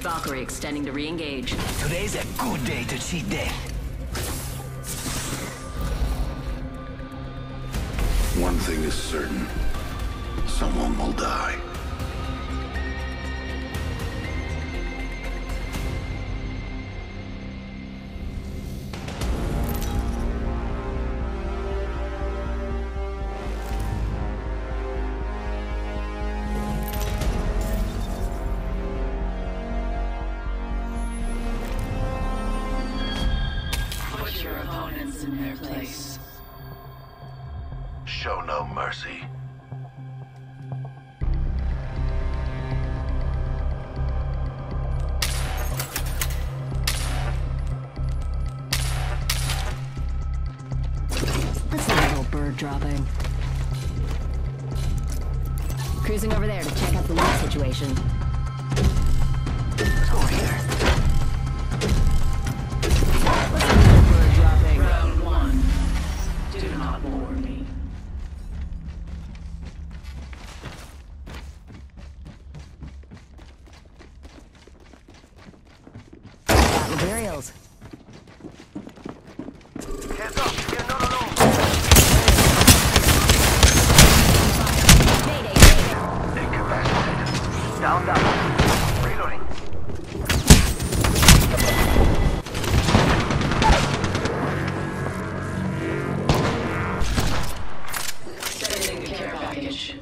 Valkyrie extending to re-engage. Today's a good day to cheat death. One thing is certain. Someone will die. Put your opponents in their place. Show no mercy. That's a little bird dropping. Cruising over there to check out the loot situation. Let's go over here. What's a little bird dropping? Round one. Do not bore me. Got materials. Hands up, we're not alone. Mayday, mayday. Incapacitated. Down, down. Reloading. Sending the care package.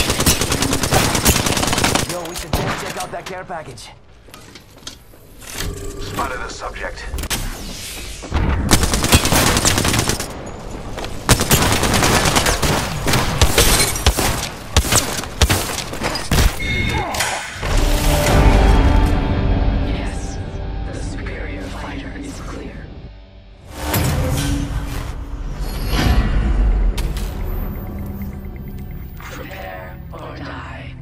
Yo, we should just check out that care package. Spotted a subject. Yes, the superior fighter is clear. Prepare or die.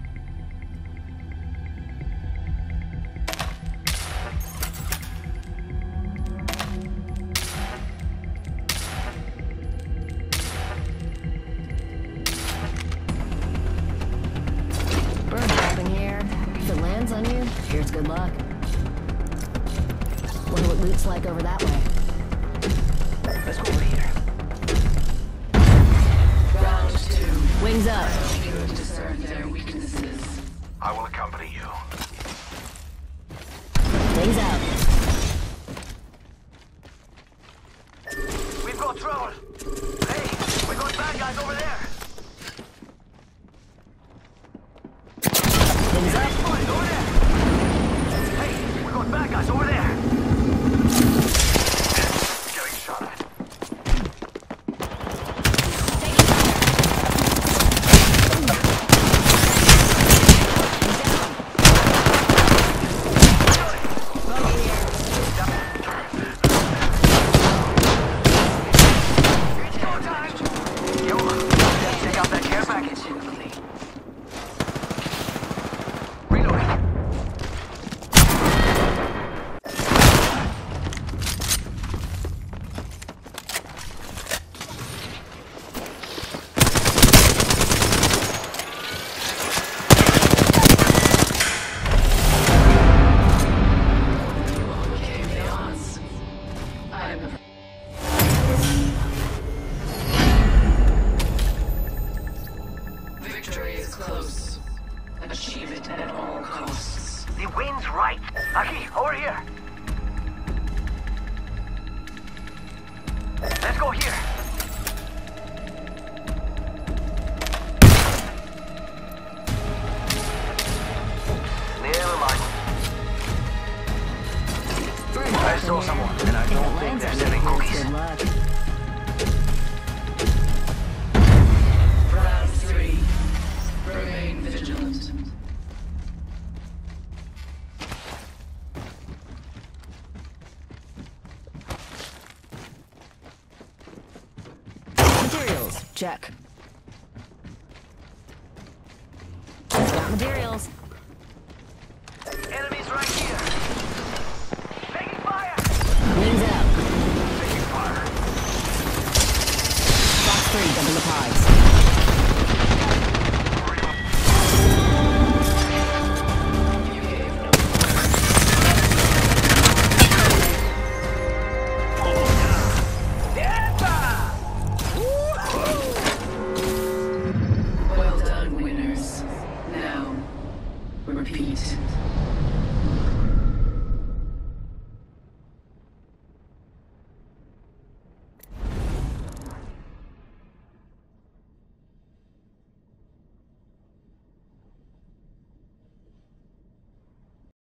Bird dropping here. If it lands on you, here's good luck. Wonder what loot's like over that way. Let's go over here. Round two. Wings up. Discern their weaknesses. I will accompany you. Wings out. We've got trouble. Hey, we got bad guys over there. Wings up. Boys, over there. Hey, we got bad guys over there. Getting shot at. It's go time. Yo, let's check out that care package. Reloading. Came the odds. I'm Victory is close. Achieve it at all costs. The wind's right. Aki, over here. Let's go here. Never mind. I saw someone, and I don't think they're selling cookies. Good luck. Round three. Remain vigilant. Materials. Check.